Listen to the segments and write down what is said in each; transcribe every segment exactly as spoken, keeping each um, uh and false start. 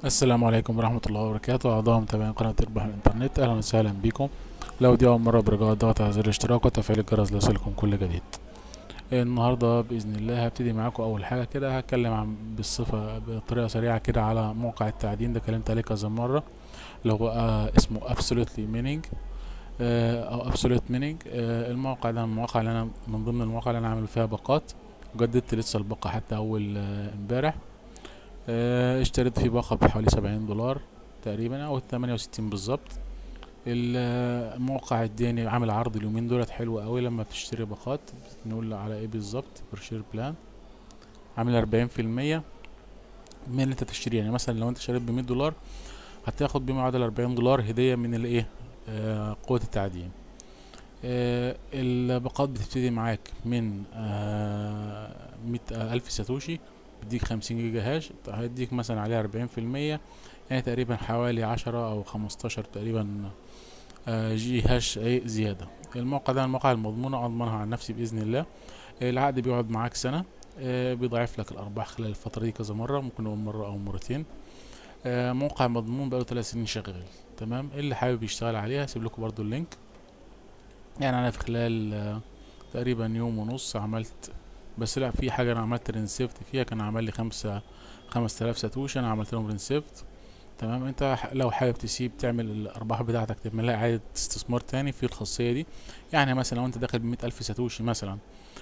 السلام عليكم ورحمة الله وبركاته. أعضاء متابعين قناة ارباح الإنترنت، أهلا وسهلا بكم. لو دي أول مرة برجاء الضغط على زر الاشتراك وتفعيل الجرس ليصلكم كل جديد. النهاردة بإذن الله هبتدي معاكم أول حاجة كده، هتكلم عن بالصفة بطريقة سريعة كده على موقع التعدين ده، كلمت عليه كذا مرة، اللي هو آه اسمه Absolutely Mining آه أو Absolute Mining. آه الموقع ده من المواقع اللي أنا من ضمن المواقع اللي أنا عامل فيها باقات، جددت لسه الباقة حتى أول آه، امبارح. آه، اشتريت فيه باقة بحوالي سبعين دولار تقريبا او تمانية وستين بالظبط. الموقع اداني عامل عرض اليومين دولت حلو قوي، لما بتشتري باقات نقول على ايه بالظبط، برشير بلان عامل اربعين في المية من اللي انت تشتريه. يعني مثلا لو انت شريت بمية دولار هتاخد بما يعادل اربعين دولار هدية من الايه، آه قوة التعدين. آه الباقات بتبتدي معاك من آه مية الف ساتوشي، بيديك خمسين جيجا هاش، هيديك مثلا عليها اربعين في المية، يعني تقريبا حوالي عشرة او خمستاشر تقريبا آه جي هاش اي زيادة. الموقع ده الموقع المضمونة، اضمنها عن نفسي باذن الله. العقد بيقعد معاك سنة، آه بيضاعف لك الارباح خلال الفترة دي كذا مرة، ممكن نقول مرة او مرتين. آه موقع مضمون بقاله ثلاث سنين شغال تمام. اللي حابب يشتغل عليها هسيب لكم برضو اللينك. يعني انا في خلال آه تقريبا يوم ونص عملت، بس لا في حاجة انا عملت رينسيفت فيها، كان عمل لي خمسة خمس تلاف ساتوشي، انا عملت لهم رينسيفت تمام. انت ح- لو حابب تسيب تعمل الارباح بتاعتك تعملها اعادة استثمار تاني في الخاصية دي. يعني مثلا لو انت داخل بمية الف ساتوشي مثلا،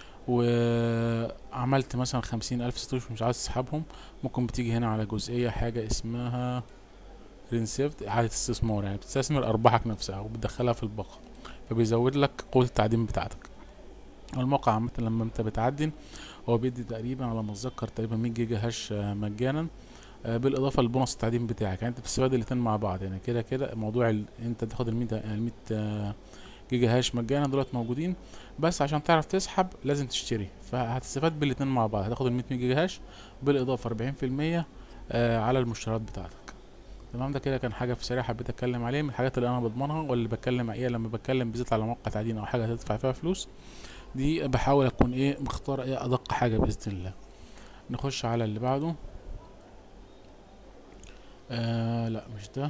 وعملت مثلا خمسين الف ساتوشي مش عايز تسحبهم، ممكن بتيجي هنا على جزئية حاجة اسمها رينسيفت، اعادة استثمار، يعني بتستثمر ارباحك نفسها وبتدخلها في الباقة، فبيزود لك قوة التعدين بتاعتك. الموقع عامة لما انت بتعدن هو بيدي تقريبا على ما اتذكر تقريبا مية جيجا هاش آه، مجانا، آه، بالاضافه للبونص التعدين بتاعك. يعني انت بتستفاد الاتنين مع بعض، يعني كده كده موضوع ال... انت تاخد ال مية ال مية آه، جيجا هاش مجانا دولت موجودين، بس عشان تعرف تسحب لازم تشتري، فهتستفاد بالاتنين مع بعض، هتاخد ال مية جيجا هاش بالاضافه اربعين في المية آه، على المشتريات بتاعتك تمام. ده كده كان حاجه في سريع حبيت اتكلم عليه من الحاجات اللي انا بضمنها، واللي بتكلم ايه لما بتكلم بالذات على موقع تعدين او حاجه هتدفع فيها فلوس، دي بحاول اكون ايه مختار ايه ادق حاجه باذن الله. نخش على اللي بعده. آه لا مش ده،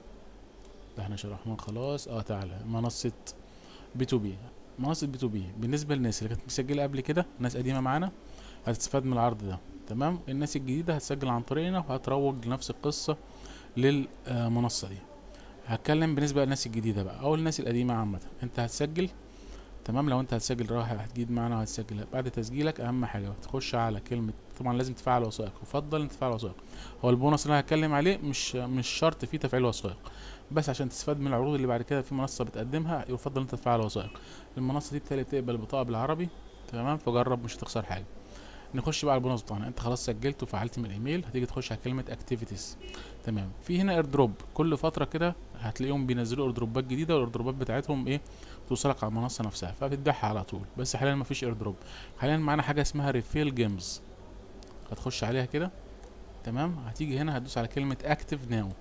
ده احنا شرحناه خلاص. اه تعالى منصة بي تو بي. منصة بي تو بي بالنسبة للناس اللي كانت مسجلة قبل كده، ناس قديمة معانا، هتستفاد من العرض ده تمام. الناس الجديدة هتسجل عن طريقنا وهتروج لنفس القصة للمنصة دي. هتكلم بالنسبة للناس الجديدة بقى او الناس القديمة عامة. انت هتسجل تمام. لو انت هتسجل رايح هتجيب معانا وهتسجل، بعد تسجيلك اهم حاجه تخش على كلمه، طبعا لازم تفعل وثائق، يفضل انت تفعل وثائق. هو البونص اللي انا هتكلم عليه مش مش شرط فيه تفعيل وثائق، بس عشان تستفاد من العروض اللي بعد كده في منصه بتقدمها يفضل انت تفعل وثائق. المنصه دي بتالي بتقبل بطاقه بالعربي تمام، فجرب مش هتخسر حاجه. نخش بقى على البونص بتاعنا. انت خلاص سجلت وفعلت من الايميل، هتيجي تخش على كلمه اكتيفيتيز تمام. في هنا ايردروب، كل فتره كده هتلاقيهم بينزلوا ايردروبات جديده، والايردروبات بتاعتهم ايه توصلك على المنصه نفسها فبتبيعها على طول. بس حاليا مفيش ايردروب، حاليا معانا حاجه اسمها ريفيل جيمز، هتخش عليها كده تمام. هتيجي هنا هتدوس على كلمه اكتيف ناو،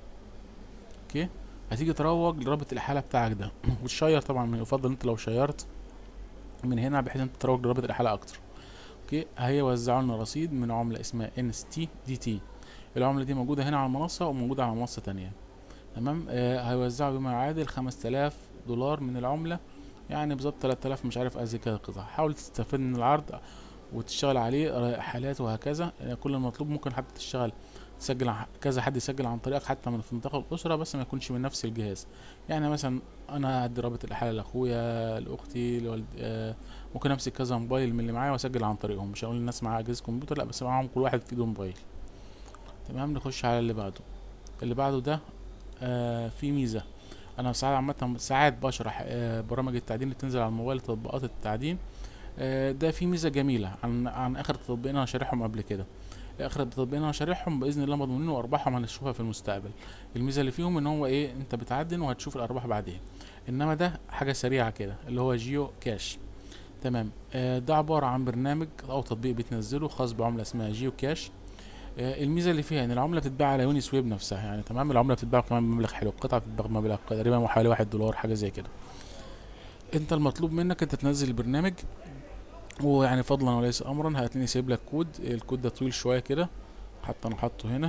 اوكي. هتيجي تروج لرابط الحاله بتاعك ده وتشير، طبعا يفضل انت لو شيرت من هنا بحيث انت تروج لرابط الحاله اكتر، اوكي. هيوزعوا لنا رصيد من عمله اسمها ان اس تي دي تي. العمله دي موجوده هنا على المنصه وموجوده على منصه تانية تمام. آه هيوزعوا بما يعادل خمس تلاف دولار من العمله، يعني بالظبط تلات الاف مش عارف ازي كده قطع. حاول تستفيد من العرض وتشتغل عليه آه، حالات وهكذا. آه كل المطلوب ممكن حتى تشتغل تسجل ع- كذا حد يسجل عن طريقك حتى من في نطاق الاسره، بس ما يكونش من نفس الجهاز. يعني مثلا انا هدي رابط الاحاله لاخويا لاختي لوالد، آه ممكن امسك كذا موبايل من اللي معايا واسجل عن طريقهم. مش هقول الناس معاها اجهزه كمبيوتر لا، بس معاهم كل واحد في ايده موبايل تمام. نخش على اللي بعده. اللي بعده ده آه في ميزه، انا ساعات عامه ساعات بشرح آه برامج التعدين اللي بتنزل على الموبايل، تطبيقات التعدين. آه ده في ميزه جميله عن عن اخر تطبيقين انا شارحهم قبل كده. اخر تطبيقين انا شارحهم باذن الله مضمونين وارباحهم هنشوفها في المستقبل. الميزه اللي فيهم ان هو ايه، انت بتعدن وهتشوف الارباح بعدين. انما ده حاجه سريعه كده اللي هو جيو كاش تمام. آه ده عباره عن برنامج او تطبيق بتنزله خاص بعمله اسمها جيو كاش. آه، الميزه اللي فيها ان العمله بتتباع على يوني سويب نفسها، يعني تمام. العمله بتتباع كمان بمبلغ حلو، القطعه بتتباع بمبلغ تقريبا حوالي واحد دولار حاجه زي كده. انت المطلوب منك انت تنزل البرنامج، ويعني فضلا وليس امرا هتلاقيني سايب لك كود، الكود ده طويل شويه كده، حتى انا حاطه هنا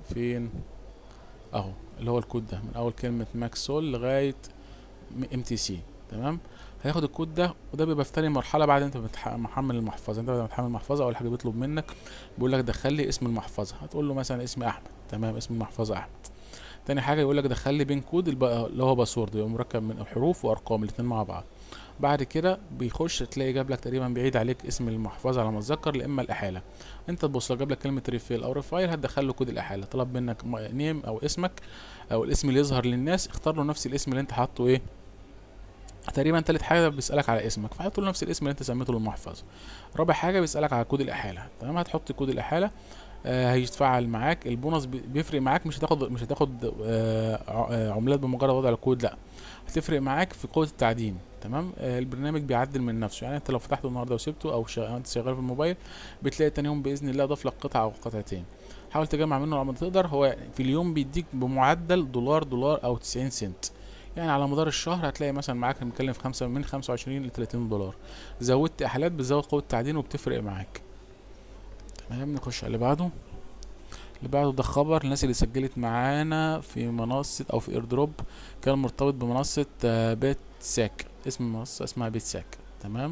فين اهو، اللي هو الكود ده من اول كلمة ماكسول لغاية ام تي سي. تمام، هياخد الكود ده، وده بيبقى في تاني مرحلة بعد انت بتح- محمل المحفظة. انت بعد ما تحمل المحفظة اول حاجة بيطلب منك، بيقول لك دخل لي اسم المحفظة، هتقول له مثلا اسم احمد. تمام، اسم المحفظة احمد. تاني حاجة يقول لك دخل لي بين كود الب- اللي هو باسورد، يبقى مركب من حروف وارقام الاتنين مع بعض. بعد كده بيخش تلاقي جاب لك تقريبا بعيد عليك اسم المحفظه على ما اتذكر، لا اما الاحاله. انت تبص لو جاب لك كلمه ريفيل او ريفايل هتدخل له كود الاحاله. طلب منك م- نيم او اسمك او الاسم اللي يظهر للناس، اختار له نفس الاسم اللي انت حاطه ايه. تقريبا تالت حاجه بيسالك على اسمك، فحط له نفس الاسم اللي انت سميته للمحفظه. رابع حاجه بيسالك على كود الاحاله. تمام، هتحط كود الاحاله. آه هيتفعل معاك البونص، بي- بيفرق معاك، مش هتاخد مش هتاخد آه ع- آه، عملات بمجرد وضع الكود، لا، هتفرق معاك في قوة التعدين. تمام، آه البرنامج بيعدل من نفسه، يعني انت لو فتحته النهارده وسبته او شغ... انت شغال في الموبايل، بتلاقي تاني يوم باذن الله ضاف لك قطعة او قطعتين. حاول تجمع منه لما تقدر. هو في اليوم بيديك بمعدل دولار دولار او تسعين سنت، يعني على مدار الشهر هتلاقي مثلا معاك بنتكلم في خمسة من خمسة وعشرين ل تلاتين دولار. زودت احالات بتزود قوة التعدين وبتفرق معاك. تمام، نخش على اللي بعده. اللي بعده ده خبر الناس اللي سجلت معانا في منصة او في ايردروب، كان مرتبط بمنصة آه، بيت ساك. اسم المنصة اسمها بيت ساك. تمام،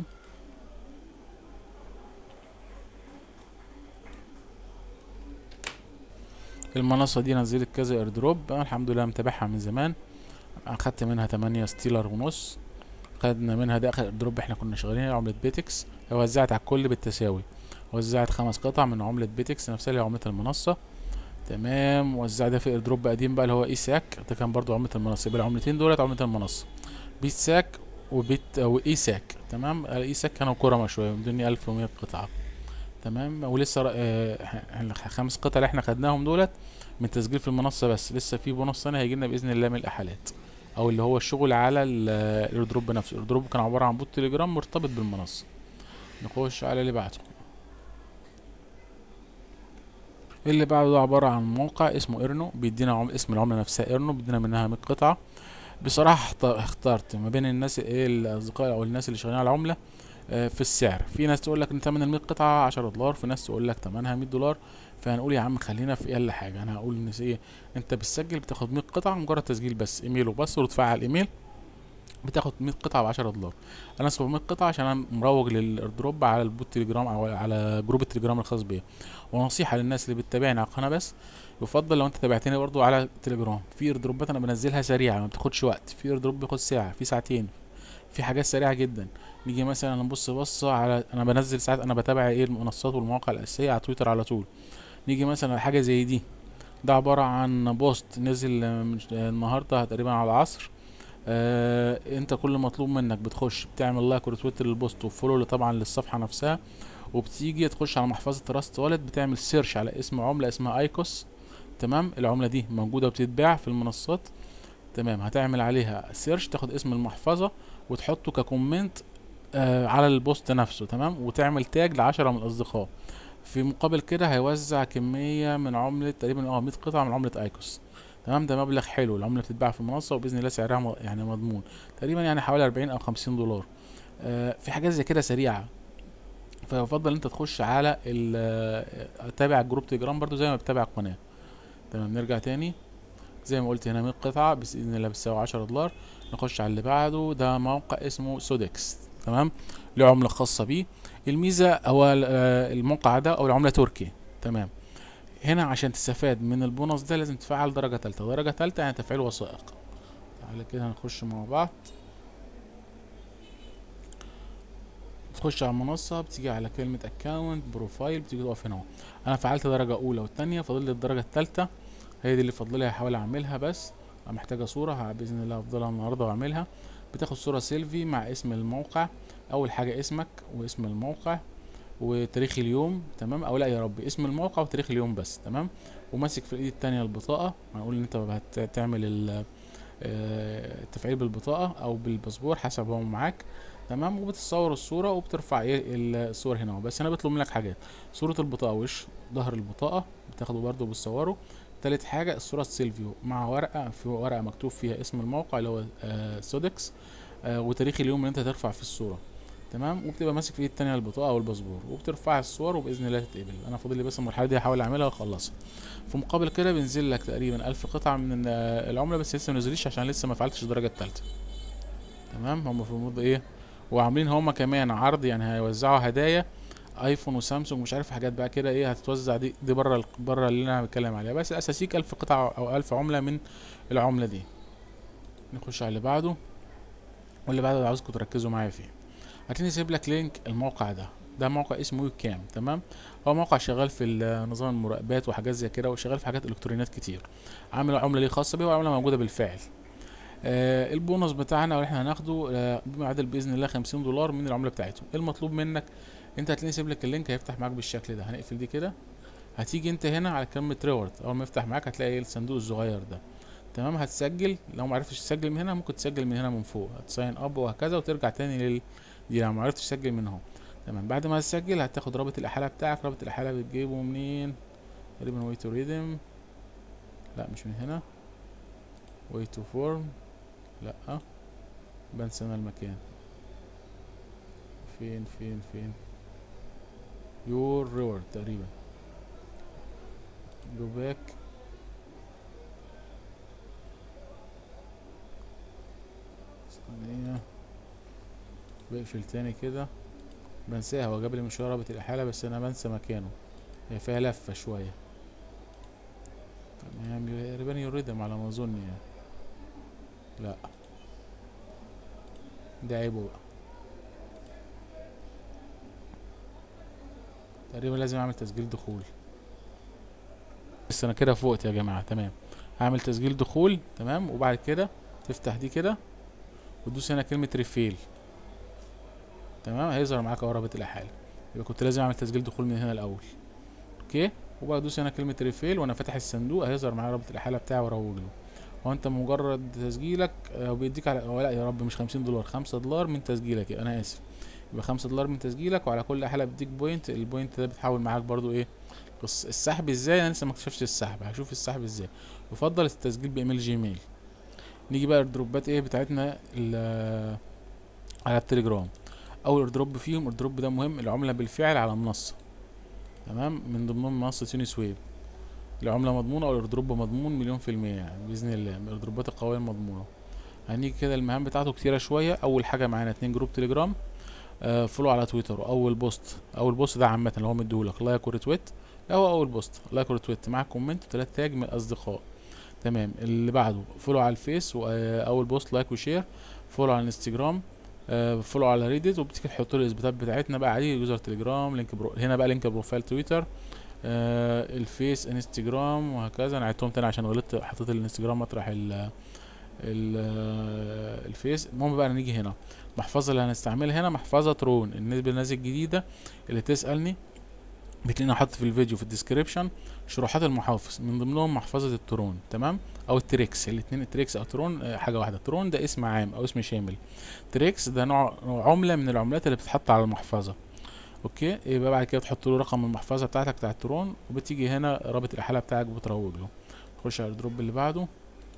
المنصة دي نزلت كذا ايردروب، انا الحمد لله متابعها من زمان. اخدت منها تمانية ستيلر ونص. خدنا منها ده اخر ايردروب احنا كنا شغالين على عملة بيتكس، وزعت على الكل بالتساوي. وزعت خمس قطع من عملة بيتكس نفسها اللي هي عملة المنصة. تمام، وزع ده في ايردروب قديم بقى اللي هو اي ساك، ده كان برضو عملة المنصة. يبقى العملتين دولت عملة المنصة، بيت ساك وبيت واي ساك. تمام، الاي ساك كانوا كرما شويه مدوني ألف ومية قطعه. تمام، ولسه ر- آه، الخمس قطع اللي احنا خدناهم دولت من تسجيل في المنصه بس، لسه في بونص ثاني هيجي لنا باذن الله من الاحالات، او اللي هو الشغل على ال- الايردروب نفسه. الايردروب كان عباره عن بوت تليجرام مرتبط بالمنصه. نخش على اللي بعده. اللي بعده ده عباره عن موقع اسمه ايرنو، بيدينا عم... اسم العمله نفسها ايرنو، بيدينا منها مية قطعه. بصراحه احت- اخترت ما بين الناس ايه الاصدقاء او الناس اللي شغالين على العمله. آه، في السعر، في ناس تقول لك ان ثمن ال مية قطعه عشرة دولار، في ناس تقول لك ثمنها مية دولار. فهنقول يا عم خلينا في اقل حاجه. انا هقول ان ايه، انت بتسجل بتاخد مية قطعه مجرد تسجيل بس، ايميل وبس وتفعل ايميل، بتاخد مية قطعه ب عشرة دولار. انا سبعمية قطعه عشان انا مروج للايردروب على البوت تليجرام او على جروب التليجرام الخاص بيا. ونصيحه للناس اللي بتتابعني على القناه بس، يفضل لو انت تابعتني برضو على التليجرام، في ايردروبات انا بنزلها سريعه ما بتاخدش وقت، في ايردروب بياخد ساعه، في ساعتين، في حاجات سريعه جدا. نيجي مثلا نبص بصه على، انا بنزل ساعات، انا بتابع ايه المنصات والمواقع الاساسيه على تويتر على طول. نيجي مثلا على حاجه زي دي، ده عباره عن بوست نزل آه، من ش- آه، النهارده تقريبا على العصر. آه انت كل مطلوب منك بتخش بتعمل لايك وريتويت للبوست وفولو طبعا للصفحه نفسها، وبتيجي تخش على محفظه تراست والت، بتعمل سيرش على اسم عمله اسمها ايكوس. تمام، العمله دي موجوده وبتتباع في المنصات. تمام، هتعمل عليها سيرش، تاخد اسم المحفظه وتحطه ككومنت آه على البوست نفسه. تمام، وتعمل تاج لعشرة من الأصدقاء. في مقابل كده هيوزع كمية من عملة تقريبا اه مية قطعة من عملة ايكوس. تمام، ده مبلغ حلو، العملة بتتباع في المنصة وبإذن الله سعرها م- يعني مضمون، تقريبا يعني حوالي أربعين أو خمسين دولار. آه في حاجات زي كده سريعة، فيفضل انت تخش على ال آه، تابع الجروب تليجرام برضو زي ما بتابع القناة. تمام، نرجع تاني. زي ما قلت هنا مية قطعة بإذن الله بتساوي عشرة دولار. نخش على اللي بعده، ده موقع اسمه سودكس. تمام، له عملة خاصة بيه. الميزة هو ال- آه، الموقع ده أو العملة تركي. تمام، هنا عشان تستفاد من البونص ده لازم تفعل درجة تالتة. درجة تالتة يعني تفعيل وثائق. تعالى كده هنخش مع بعض. تخش على المنصة، بتيجي على كلمة اكونت بروفايل، بتيجي تقف هنا اهو. انا فعلت درجة اولى والتانية، فاضل لي الدرجة التالتة، هي دي اللي فاضل لي. هحاول اعملها بس محتاجة صورة، ه- باذن الله هفضلها النهاردة واعملها. بتاخد صورة سيلفي مع اسم الموقع، اول حاجة اسمك واسم الموقع وتاريخ اليوم. تمام، او لا يا رب، اسم الموقع وتاريخ اليوم بس. تمام، وماسك في الايد التانية البطاقة، هنقول ان انت هتعمل ال- آه، التفعيل بالبطاقة او بالباسبور حسب هو معاك. تمام، وبتصور الصورة وبترفع ايه الصور هنا اهو. بس انا بطلب منك حاجات: صورة البطاقة، وش ظهر البطاقة بتاخده برضه بتصوره. تالت حاجة الصورة السيلفيو مع ورقة، في ورقة مكتوب فيها اسم الموقع اللي هو آه سودكس، آه وتاريخ اليوم اللي انت هترفع فيه الصورة. تمام، وبتبقى ماسك في ايد التانية البطاقة او الباسبور، وبترفع الصور وباذن الله تتقبل. انا فاضل لي بس المرحلة دي هحاول اعملها واخلصها. في مقابل كده بينزل لك تقريبا ألف قطعة من ال- العملة، بس لسه منزليش عشان لسه ما فعلتش الدرجة التالتة. تمام، هم في الموضوع ايه، وعاملين هما كمان عرض، يعني هيوزعوا هدايا ايفون وسامسونج مش عارف حاجات بقى كده ايه هتتوزع، دي دي بره بره اللي انا بتكلم عليها، بس الاساسيك ألف قطعة او ألف عملة من العملة دي. نخش على اللي بعده، واللي بعده عاوزكم تركزوا معايا فيه. هتلاقيني سايب لك لينك الموقع ده. ده موقع اسمه يو كام. تمام، هو موقع شغال في ال- نظام المراقبات وحاجات زي كده، وشغال في حاجات الكترونيات كتير. عامل عمله ليه خاصه بيه، وعمله موجوده بالفعل. آه البونص بتاعنا واللي احنا هناخده آه بما يعادل باذن الله خمسين دولار من العمله بتاعتهم. إيه المطلوب منك؟ انت هتلاقيني سايب لك اللينك، هيفتح معاك بالشكل ده. هنقفل دي كده، هتيجي انت هنا على كلمه ريورد، اول ما يفتح معاك هتلاقي الصندوق الصغير ده. تمام، هتسجل. لو ما عرفتش تسجل من هنا ممكن تسجل من هنا من فوق، هتساين اب وهكذا، وترجع تاني لل دي لو ما عرفتش تسجل من اهو. تمام، بعد ما تسجل هتاخد رابط الاحاله بتاعك. رابط الاحاله بتجيبه منين؟ تقريبا واي تو ريدم، لا مش من هنا، واي تو فورم، لا بنسى انا المكان. فين فين فين يور ريورد تقريبا. جو باك، ثانية، بقفل تاني كده، بنساها. هو جاب لي من شوية رابط الإحالة بس أنا بنسى مكانه، هي فيها لفة شوية. تمام، تقريبا يريدم على ما أظن يعني. لا ده عيبه بقى، تقريبا لازم أعمل تسجيل دخول. بس أنا كده فوقت يا جماعة. تمام، هعمل تسجيل دخول. تمام، وبعد كده تفتح دي كده وتدوس هنا كلمة ريفيل. تمام، هيظهر معاك اهو رابط الإحالة. يبقى كنت لازم أعمل تسجيل دخول من هنا الأول. اوكي، وبقى ادوس هنا كلمة ريفيل، وانا فاتح الصندوق هيظهر معايا رابط الإحالة بتاعي واروج له. هو انت مجرد تسجيلك آه، بيديك على أو لا يا رب مش خمسين دولار، خمسة دولار من تسجيلك. انا اسف، يبقى خمسة دولار من تسجيلك، وعلى كل إحالة بيديك بوينت. البوينت ده بتحول معاك برضو ايه. بص السحب ازاي، انا لسه ما اكتشفتش السحب، هشوف السحب ازاي. يفضل التسجيل بايميل جيميل. نيجي بقى الدروبات ايه بتاعتنا ال- على التليجرام. اول ايردروب فيهم، الايردروب ده مهم، العملة بالفعل على منصة. تمام، من ضمنهم منصة يونس ويب. العملة مضمونة والايردروب مضمون مليون في المية يعني بإذن الله، من الايردروبات القوية المضمونة. هنيجي كده المهام بتاعته كتيرة شوية. أول حاجة معانا اتنين جروب تليجرام، آه فولو على تويتر، وأول بوست. أول بوست ده عامة اللي هو مديهولك لايك وريتويت. لا هو أول بوست لايك وريتويت مع كومنت وتلات تاج من الأصدقاء. تمام، اللي بعده فولو على الفيس، وأول بوست لايك وشير. فولو على الانستجرام، آه فولو على ريديت، وبتيجي تحط له الاثباتات بتاعتنا بقى عادي. يوزر تليجرام، لينك برو، هنا بقى لينك بروفايل تويتر، آه الفيس، انستجرام، وهكذا. انا عدتهم تاني عشان غلطت، حطيت الانستجرام مطرح ال ال آه، الفيس. المهم بقى نيجي هنا، المحفظه اللي هنستعملها هنا محفظه ترون. النسبه الناس الجديده اللي تسالني، بتلاقيني احط في الفيديو في الديسكريبشن شروحات المحافظ، من ضمنهم محفظه الترون. تمام، او التريكس، الاثنين التريكس او ترون آه، حاجه واحده. ترون ده اسم عام او اسم شامل، تريكس ده نوع نوع عمله من العملات اللي بتتحط على المحفظه. اوكي، يبقى بعد كده تحط له رقم المحفظه بتاعتك بتاع الترون، وبتيجي هنا رابط الاحاله بتاعك بتروج له. خش على الدروب اللي بعده.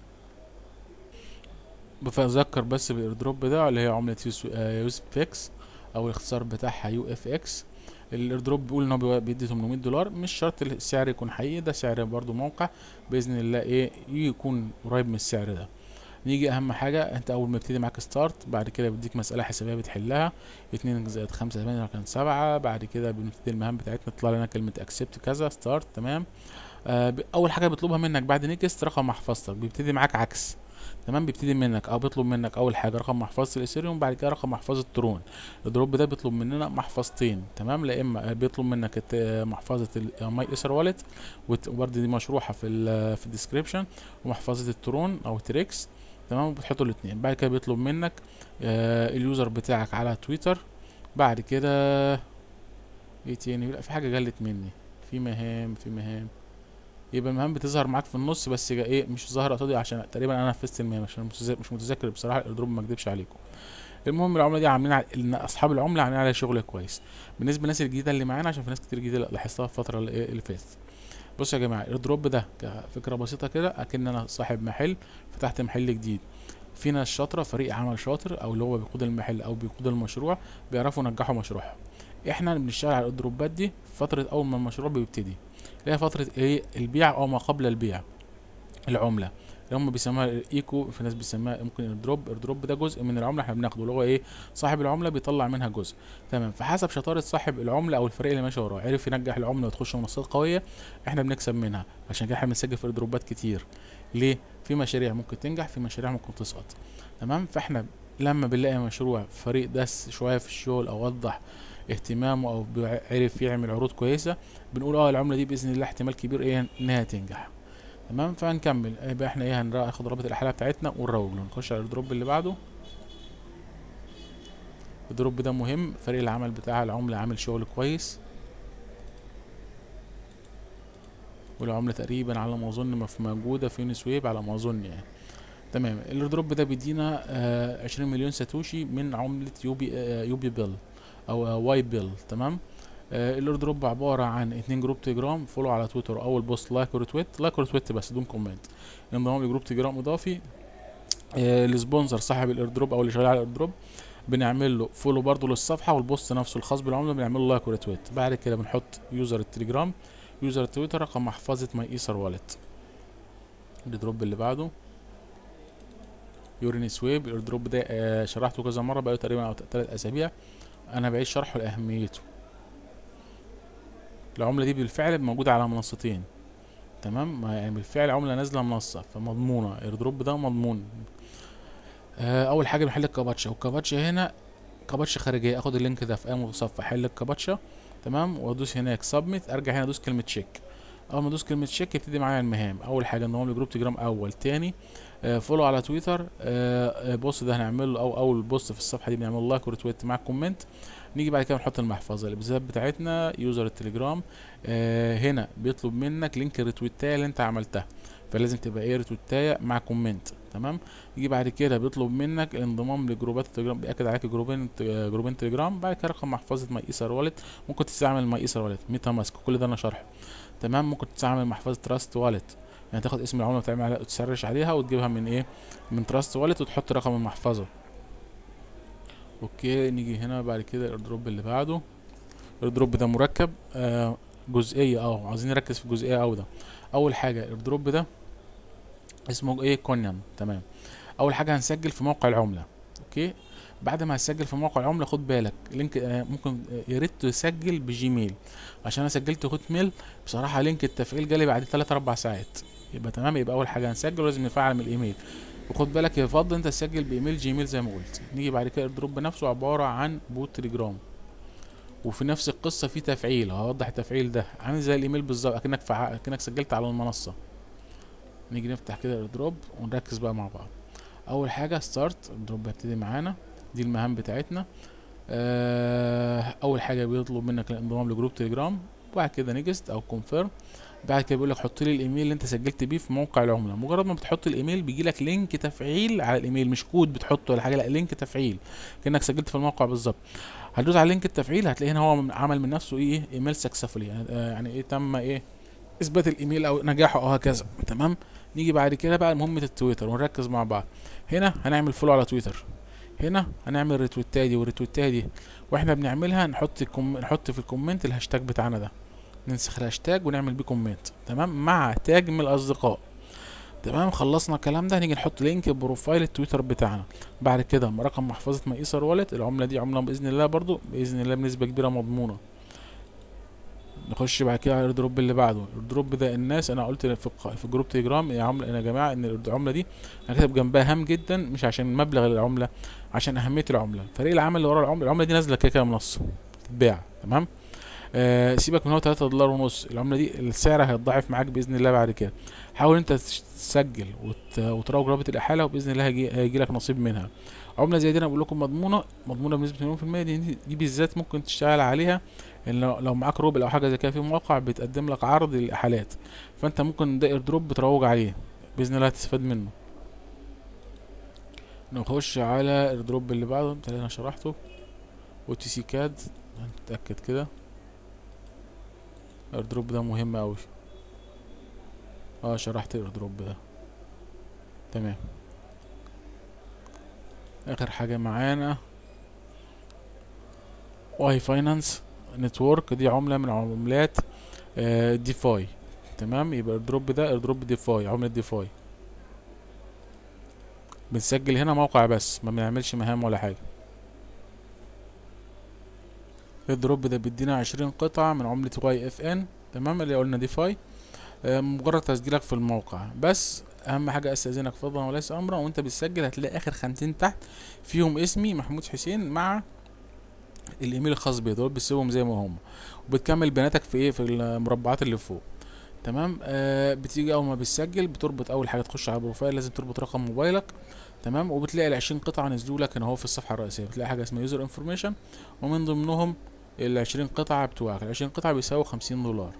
بفذكر بس بالايردروب ده اللي هي عمله يوس آه، يوسف اكس، او الاختصار بتاعها يو اف اكس. الايردروب بيقول ان هو بيو- بيدي ثمانمية دولار. مش شرط السعر يكون حقيقي، ده سعر برضو موقع، باذن الله ايه يكون قريب من السعر ده. نيجي اهم حاجه، انت اول ما يبتدي معاك ستارت، بعد كده بيديك مساله حسابيه بتحلها. اتنين زائد خمسة تمانية كان سبعة. بعد كده بنبتدي المهام بتاعتنا، تطلع لنا كلمه اكسبت كذا ستارت. تمام، آه ب- اول حاجه بيطلبها منك بعد نيكست رقم محفظتك. بيبتدي معاك عكس. تمام، بيبتدي منك او بيطلب منك اول حاجه رقم محفظه الاثيريوم، بعد كده رقم محفظه ترون. الدروب ده بيطلب مننا محفظتين. تمام، لا اما بيطلب منك الت- محفظه الماي ايثر والت، وبرده دي مشروحه في ال في الديسكريبشن، ومحفظه الترون او تريكس. تمام، وبتحطوا الاثنين. بعد كده بيطلب منك آه اليوزر بتاعك على تويتر. بعد كده ايه تاني؟ لا في حاجه جلت مني، في مهام في مهام يبقى المهام بتظهر معاك في النص، بس جا- ايه مش ظاهره قصادي عشان تقريبا انا نفذت المهام، عشان متذ- مش متذكر بصراحه الايردروب، ما اكدبش عليكم. المهم العمله دي عاملين ع- ان اصحاب العمله عاملين عليها شغل كويس بالنسبه للناس الجديده اللي معانا، عشان في ناس كتير جديده لاحظتها في الفتره اللي, إيه اللي فاتت. بصوا يا جماعه، الايردروب ده كفكره بسيطه كده، اكن انا صاحب محل فتحت محل جديد. في ناس شاطره، فريق عمل شاطر او اللي هو بيقود المحل او بيقود المشروع، بيعرفوا ينجحوا مشروعهم. احنا بنشتغل على الدروبات دي في فتره اول ما المشروع بيبتدي، اللي هي فتره ايه، البيع او ما قبل البيع. العمله اللي هم بيسموها الايكو، في ناس بيسموها ممكن الدروب. الدروب ده جزء من العمله احنا بناخده، اللي هو ايه، صاحب العمله بيطلع منها جزء. تمام. فحسب شطاره صاحب العمله او الفريق اللي ماشي وراه، عرف ينجح العمله وتخش منصات قويه، احنا بنكسب منها. عشان كده احنا بنسجل في الدروبات كتير. ليه؟ في مشاريع ممكن تنجح، في مشاريع ممكن تسقط. تمام. فاحنا لما بنلاقي مشروع فريق دس شويه في الشغل او وضح اهتمامه او عرف يعمل عروض كويسه، بنقول اه العمله دي باذن الله احتمال كبير ايه انها تنجح. تمام. فهنكمل. يبقى احنا ايه، هناخد رابط الاحاله بتاعتنا ونروج له. نخش على الدروب اللي بعده. الدروب ده مهم، فريق العمل بتاع العمله عامل شغل كويس، والعمله تقريبا على ما اظن موجوده في يونيسويب على ما اظن يعني. تمام. الدروب ده بيدينا آه عشرين مليون ساتوشي من عمله يوبي آه يوبي بيل او آه واي بيل. تمام. آه الايردروب عباره عن اتنين جروب تليجرام، فولو على تويتر، اول بوست لايك وريتويت، لايك وريتويت بس بدون كومنت، انضمام لجروب تليجرام اضافي. آه السبونسر صاحب الايردروب او اللي شغال على الايردروب بنعمل له فولو برضه للصفحه، والبوست نفسه الخاص بالعمله بنعمل له لايك وريتويت. بعد كده بنحط يوزر التليجرام، يوزر التويتر، رقم محفظه ماي ايثر والت. الدروب اللي بعده يوريني سويب. الدروب ده آه شرحته كذا مره بقاله تقريبا او ثلاث اسابيع، انا بعيد شرحه لاهميته. العمله دي بالفعل موجوده على منصتين. تمام. يعني بالفعل عمله نازله منصه فمضمونه، الدروب ده مضمون. آه اول حاجه بنحل الكابتشا، والكابتشا هنا كابتشا خارجيه، اخد اللينك ده في اي متصفح، احل الكابتشا. تمام. وادوس هناك سبميت، ارجع هنا ادوس كلمه تشيك. اول ما ادوس كلمه تشيك يبتدي معايا المهام. اول حاجه انضمام لجروب تليجرام اول، تاني آه فولو على تويتر، آه بوست ده هنعمل له او اول بوست في الصفحه دي بنعمل لايك وريتويت مع كومنت. نيجي بعد كده نحط المحفظه البيانات بتاعتنا، يوزر التليجرام. آه هنا بيطلب منك لينك الريتويتايه اللي انت عملتها، فلازم تبقى ايه، ريتويتايه مع كومنت. تمام. يجي بعد كده بيطلب منك الانضمام لجروبات التليجرام، بياكد عليك جروبين جروبين تليجرام. بعد كده رقم محفظه ماي ايثر والت، ممكن تستعمل ماي ايثر والت، ميتا ماسك، كل ده انا شرحه. تمام. ممكن تستعمل محفظه تراست والت، يعني تاخد اسم العمله وتعمل عليها وتسرش عليها وتجيبها من ايه، من تراست والت، وتحط رقم المحفظه. اوكي. نيجي هنا بعد كده الايردروب اللي بعده. الايردروب ده مركب آه جزئيه، اه عايزين نركز في الجزئيه او ده. اول حاجه الايردروب ده اسمه ايه، كونيان. تمام. اول حاجه هنسجل في موقع العمله. اوكي. بعد ما هتسجل في موقع العمله خد بالك لينك آه ممكن آه يا ريت تسجل بجيميل، عشان انا سجلت هوت ميل بصراحه لينك التفعيل جالي بعد ثلاثة أربعة ساعات. يبقى تمام. يبقى اول حاجه هنسجل ولازم نفعل من الايميل، وخد بالك يفضل انت تسجل بايميل جيميل زي ما قلت. نيجي بعد كده الدروب نفسه عباره عن بوت تليجرام، وفي نفس القصه في تفعيل، هوضح التفعيل ده عامل زي الايميل بالظبط، اكنك فع... اكنك سجلت على المنصه. نيجي نفتح كده الدروب ونركز بقى مع بعض. اول حاجه ستارت، الدروب هيبتدي معانا، دي المهام بتاعتنا. آه اول حاجه بيطلب منك الانضمام لجروب تليجرام، وبعد كده نيكست او كونفيرم. بعد كده بيقول لك حط لي الايميل اللي انت سجلت بيه في موقع العمله. مجرد ما بتحط الايميل بيجي لك لينك تفعيل على الايميل، مش كود بتحطه ولا حاجه، لا لينك تفعيل كانك سجلت في الموقع بالظبط. هتدوس على لينك التفعيل هتلاقي هنا هو عمل من نفسه ايه، ايميل سكسسفولي، يعني, آه يعني ايه، تم ايه، اثبات الايميل او نجاحه او هكذا. تمام. نيجي بعد كده بقى لمهمه التويتر ونركز مع بعض. هنا هنعمل فولو على تويتر، هنا هنعمل ريتويتايه دي والريتويتايه دي، واحنا بنعملها نحط كم... نحط في الكومنت الهاشتاج بتاعنا ده، ننسخ الهاشتاج ونعمل بيه كومنت. تمام. مع تاج من الاصدقاء. تمام. خلصنا الكلام ده نيجي نحط لينك بروفايل التويتر بتاعنا. بعد كده رقم محفظه ماي ايثر والت. العمله دي عمله باذن الله برضو باذن الله بنسبه كبيره مضمونه. نخش بعد كده على الدروب اللي بعده. الدروب ده الناس انا قلت في في جروب تليجرام يا عمله يا جماعه ان العمله دي انا كاتب جنبها هام جدا، مش عشان مبلغ العمله، عشان اهميه العمله. فريق العمل اللي ورا العمله، العمله دي نازله كده كده منصه تتباع. تمام. آه سيبك من هو تلاتة دولار ونص، العمله دي السعر هيتضاعف معاك باذن الله بعد كده. حاول انت تسجل وت... وتراوج رابط الاحاله وباذن الله هيجي, هيجي لك نصيب منها. عمله زي دي انا بقول لكم مضمونه، مضمونه بنسبه مليون في الميه. دي, دي بالذات ممكن تشتغل عليها ان لو, لو معاك روبل او حاجه زي كده، في موقع بتقدم لك عرض للاحالات، فانت ممكن ده ايردروب بتروج عليه باذن الله هتستفاد منه. نخش على الدروب اللي بعده اللي انا شرحته، او تي سي كاد. هنتاكد كده الايردروب ده مهم اوي. اه شرحت الايردروب ده. تمام. اخر حاجه معانا واي فاينانس نتورك، دي عمله من عملات آه ديفاي. تمام، يبقى الدروب ده الدروب ديفاي، عمله ديفاي. بنسجل هنا موقع بس، ما بنعملش مهام ولا حاجه. الدروب ده بيدينا عشرين قطعه من عمله واي اف ان، تمام، اللي قلنا ديفاي. آه مجرد تسجيلك في الموقع بس. اهم حاجه استاذنك فضلا وليس امرا، وانت بتسجل هتلاقي اخر خانتين تحت فيهم اسمي محمود حسين مع الايميل الخاص بيا، دول بتسيبهم زي ما هم، وبتكمل بياناتك في ايه، في المربعات اللي فوق. تمام. آه بتيجي اول ما بتسجل بتربط اول حاجه، تخش على البروفايل لازم تربط رقم موبايلك. تمام، وبتلاقي ال عشرين قطعه نزلوا لك هنا اهو في الصفحه الرئيسيه، بتلاقي حاجه اسمها يوزر انفورميشن، ومن ضمنهم ال عشرين قطعه بتوعك. ال عشرين قطعه بيساووا خمسين دولار.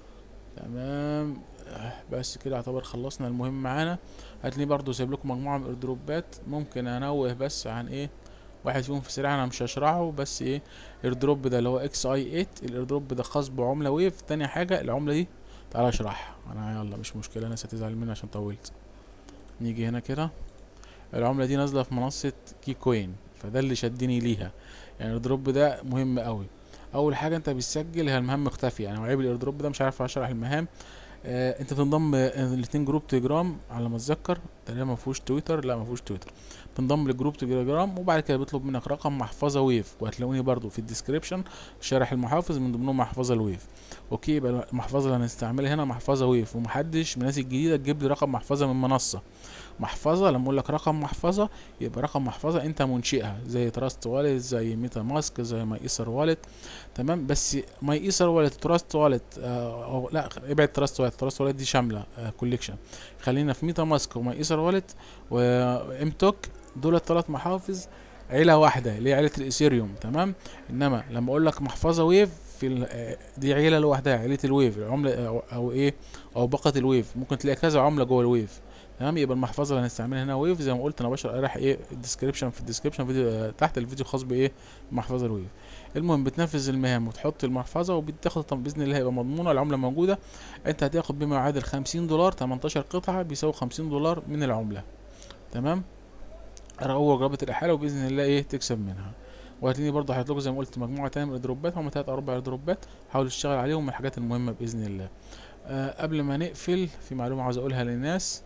تمام. آه بس كده يعتبر خلصنا المهم معانا. هتلاقي برضو سايب لكم مجموعه من الايردروبات، ممكن انوه بس عن ايه واحد فيهم في السريع، انا مش هشرحه، بس ايه الايردروب ده اللي هو اكس اي تمانية، الايردروب ده خاص بعمله ويف. تاني حاجه العمله دي تعالى اشرحها انا، يلا مش مشكله، الناس هتزعل مني عشان طولت. نيجي هنا كده، العمله دي نازله في منصه كي كوين، فده اللي شدني ليها. يعني الايردروب ده مهم قوي. اول حاجه انت بتسجل، هي المهام مختفيه، انا عيب الايردروب ده مش عارف اشرح المهام. آه انت بتنضم الاتنين جروب تليجرام على ما اتذكر، تقريبا ما فيهوش تويتر، لا ما فيهوش تويتر. تنضم لجروب تليجرام، وبعد كده بيطلب منك رقم محفظه ويف، وهتلاقوني برضو في الديسكريبشن شارح المحافظ من ضمنهم محفظه الويف. اوكي، يبقى المحفظه اللي هنستعملها هنا محفظه ويف، ومحدش من الناس الجديده تجيب لي رقم محفظه من منصه. محفظه لما اقول لك رقم محفظه يبقى رقم محفظه انت منشئها، زي تراست والت، زي ميتا ماسك، زي ماي ايثر والت. تمام، بس ماي ايثر والت تراست والت آه أو لا ابعد تراست والت، تراست والت دي شامله آه كوليكشن. خلينا في ميتا ماسك وماي ايثر والت وام توك، دول الثلاث محافظ عيله واحده اللي هي عيله الايثيريوم. تمام. انما لما اقول لك محفظه ويف في دي عيله لوحدها، عيله الويف، العمله أو, او ايه او باقه الويف، ممكن تلاقي كذا عمله جوه الويف. تمام، يبقى المحفظه اللي هنستعملها هنا ويف، زي ما قلت انا بشرح راح ايه الديسكريبشن، في الديسكريبشن فيديو آه تحت الفيديو خاص بايه المحفظه الويف. المهم بتنفذ المهام وتحط المحفظه وبتاخد، طب باذن الله هيبقى مضمونه، العمله موجوده. انت هتاخد بما يعادل خمسين دولار، تمنتاشر قطعه بيساوي خمسين دولار من العمله. تمام، روج رابط الاحاله وباذن الله ايه تكسب منها. وهتلاقيني برضه حاطط لكم زي ما قلت مجموعه تانية من الدروبات، هم تلات او اربع دروبات، حاولوا تشتغل عليهم من الحاجات المهمه باذن الله. آه قبل ما نقفل في معلومه عاوز اقولها للناس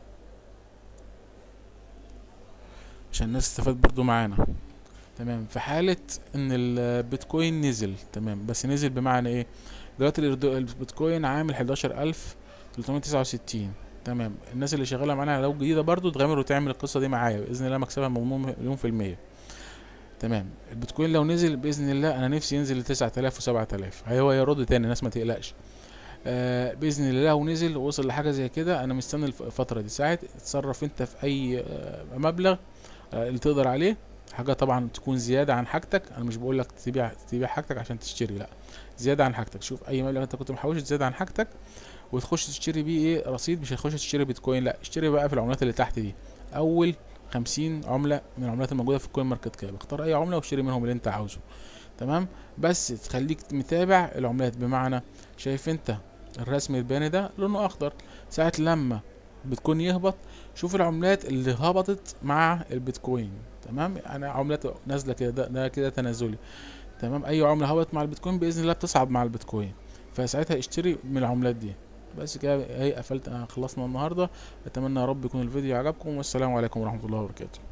عشان الناس تستفاد برضو معانا. تمام، في حالة ان البيتكوين نزل، تمام، بس نزل بمعنى ايه؟ دلوقتي البيتكوين عامل حداشر الف تلتمية تسعة وستين. تمام، الناس اللي شغالة معانا لو جديدة برضو تغامر وتعمل القصة دي معايا، بإذن الله مكسبها مضمون مليون في المية. تمام، البيتكوين لو نزل بإذن الله أنا نفسي ينزل لتسعة آلاف وسبعة آلاف، هو يرد تاني، الناس ما تقلقش. آه باذن الله لو نزل ووصل لحاجه زي كده، انا مستني الفتره دي ساعه تتصرف انت في اي آه مبلغ آه اللي تقدر عليه. حاجه طبعا تكون زياده عن حاجتك، انا مش بقول لك تبيع تبيع حاجتك عشان تشتري، لا، زياده عن حاجتك. شوف اي مبلغ انت كنت محوشه زياده عن حاجتك وتخش تشتري بيه ايه رصيد، مش هتخش تشتري بيتكوين، لا، اشتري بقى في العملات اللي تحت دي. اول خمسين عمله من العملات الموجوده في الكوين ماركت كاب، اختار اي عمله واشتري منهم اللي انت عاوزه. تمام، بس تخليك متابع العملات، بمعنى شايف انت الرسم البياني ده لونه اخضر، ساعة لما البيتكوين يهبط شوف العملات اللي هبطت مع البيتكوين. تمام، انا عملات نازله كده، ده, ده كده تنازلي. تمام، اي عمله هبطت مع البيتكوين باذن الله بتصعد مع البيتكوين، فساعتها اشتري من العملات دي. بس كده هي قفلت، انا خلصنا النهارده. اتمنى يا رب يكون الفيديو عجبكم، والسلام عليكم ورحمه الله وبركاته.